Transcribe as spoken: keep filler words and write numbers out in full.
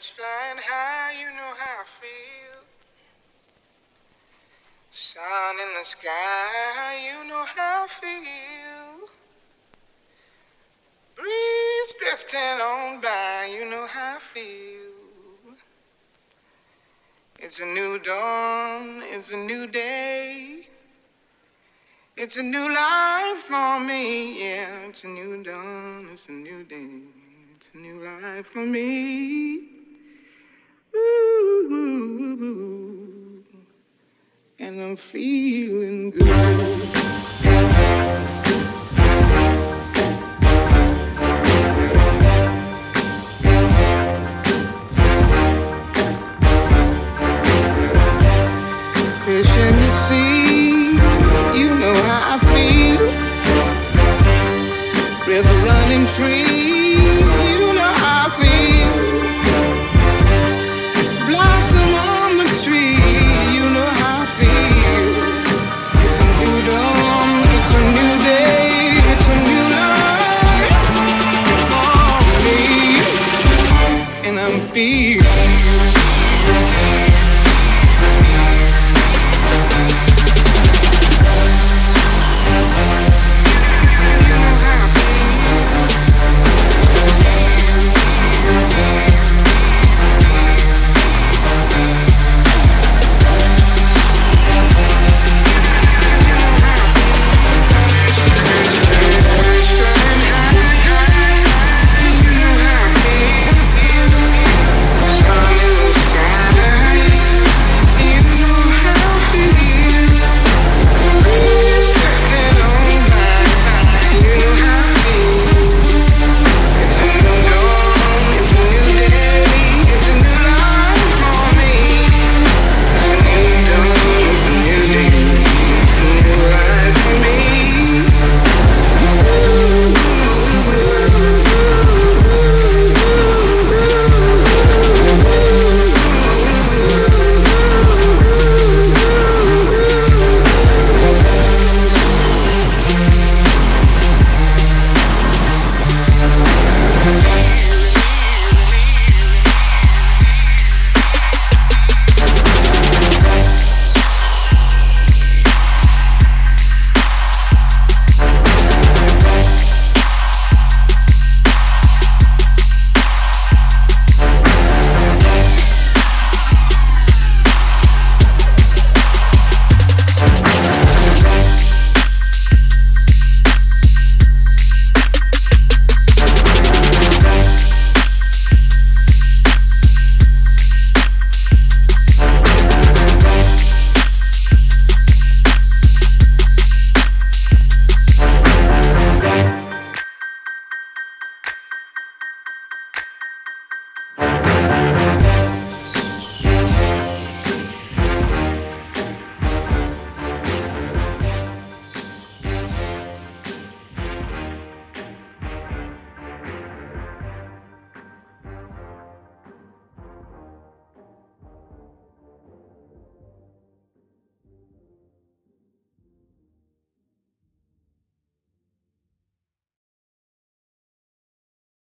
Birds flying high, you know how I feel. Sun in the sky, you know how I feel. Breeze drifting on by, you know how I feel. It's a new dawn, it's a new day. It's a new life for me, yeah. It's a new dawn, it's a new day. It's a new life for me. Ooh, ooh, ooh. And I'm feeling good. Fish in the sea, you know how I feel. River running free, you know how I feel. Blossom on the tree, you know how I feel. It's a new dawn, it's a new day, it's a new life for me. And I'm feeling